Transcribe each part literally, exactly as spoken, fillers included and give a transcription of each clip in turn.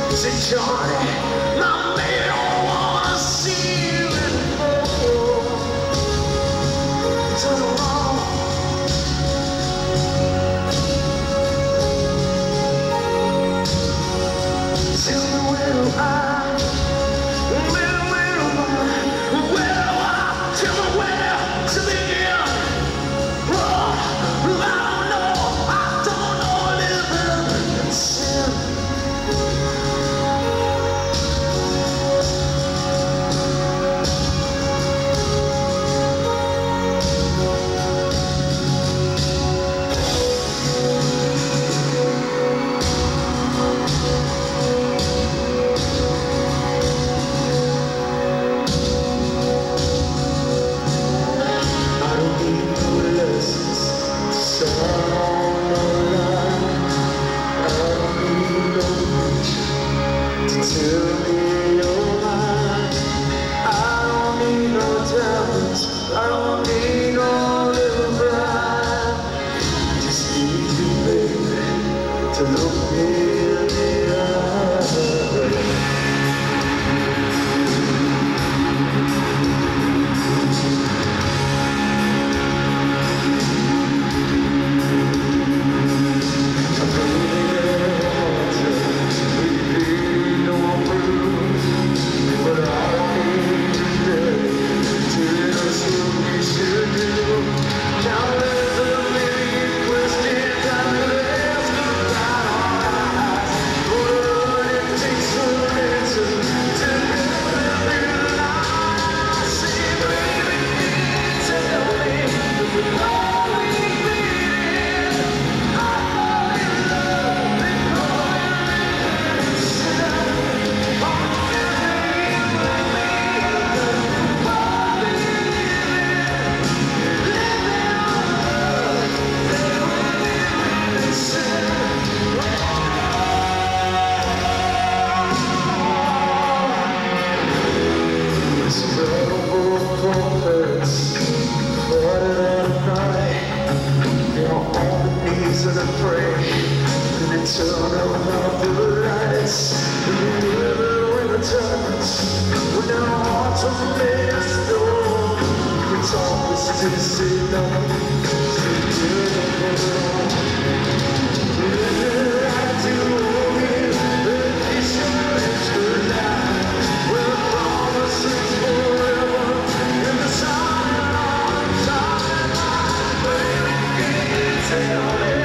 Say, Johnny, my man don't wanna see you anymore. Turn around. Tell me where do I, where, where do I, where do I, tell me where to begin. Oh, I don't know, I don't know living in sin. I don't need no little bride. Just need you, baby, to look me in the eye. And I pray, and they turn off the lights, and the river returns, when our hearts are made of stone. It's always to say no, I do it, and it's your extra life, with promises forever, in the sun and on the baby, tell me.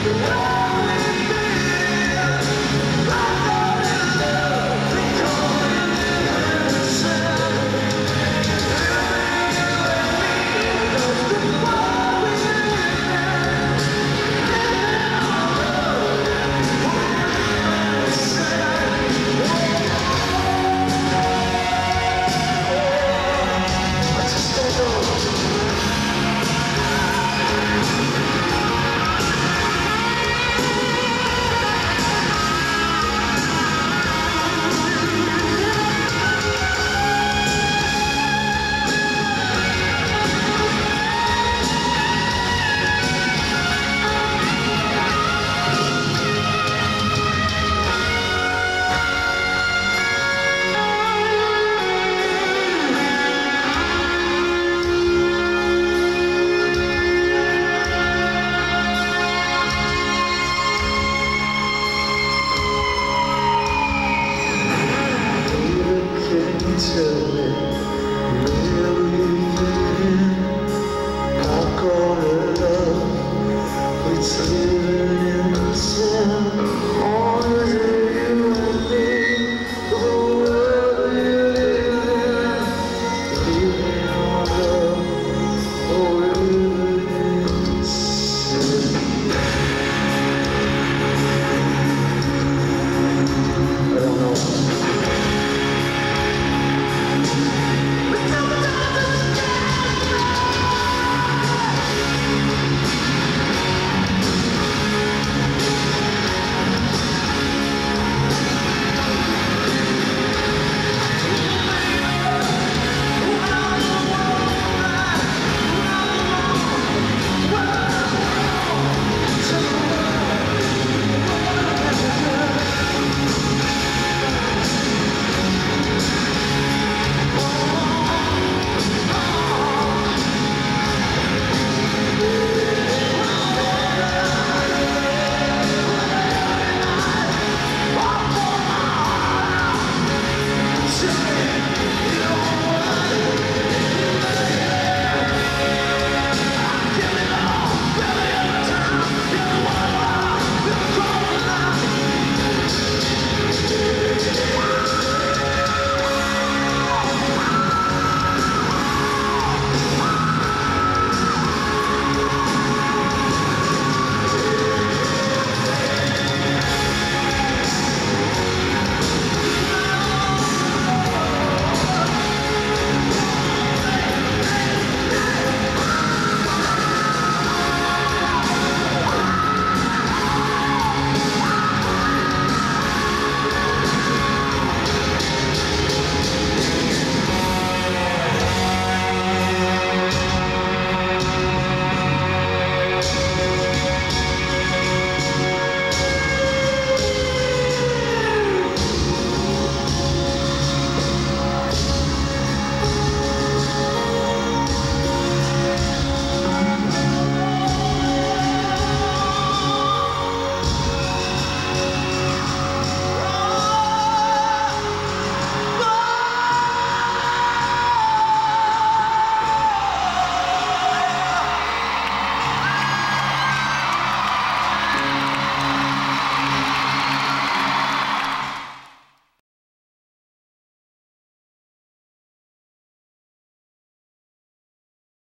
Tell me, really, I'm gonna love, it's living in the sun.